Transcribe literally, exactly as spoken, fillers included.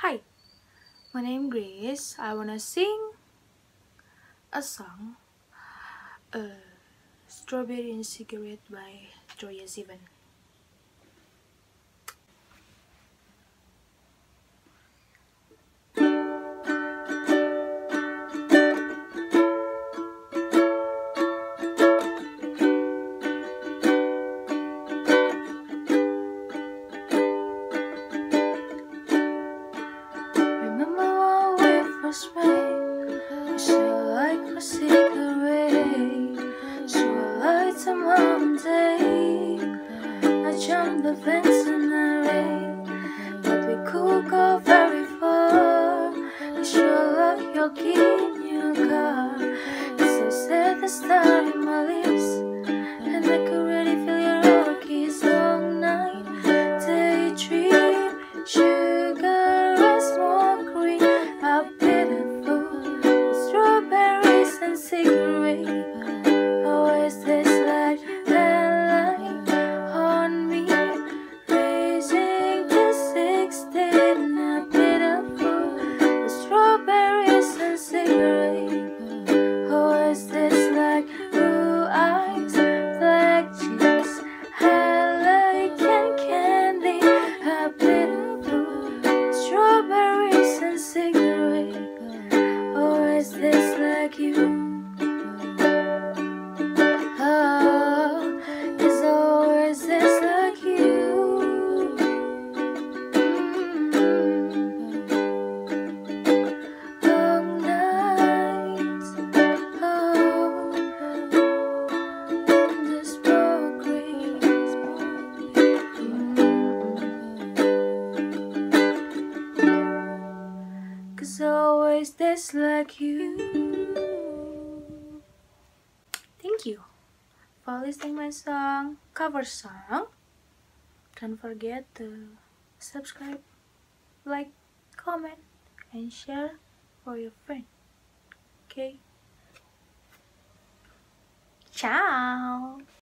Hi, my name is Greis. I wanna sing a song, uh, Strawberry and Cigarette by Troye Sivan. Remember when we first met? You smell like a cigarette, so I light a Monday. I jumped the fence and I ran, but we could go very far. You sure like your key in your car, 'cause I said the star in my lips, and I could really feel your kiss all night. Daydream, sugar and smoke green are beautiful. Strawberries and cigarette always taste like that light on me. Raising to sixteen are beautiful. Strawberries and cigarette always taste like blue eyes, black cheeks, highlight and candy are beautiful. Strawberries and cigarette always taste like you. Oh, it's always taste like you. Mm. Long nights, oh, in the smoke rings. Mm. 'Cause always tastes like you. Thank you for listening my song, cover song. Don't forget to subscribe, like, comment, and share for your friend. Okay? Ciao!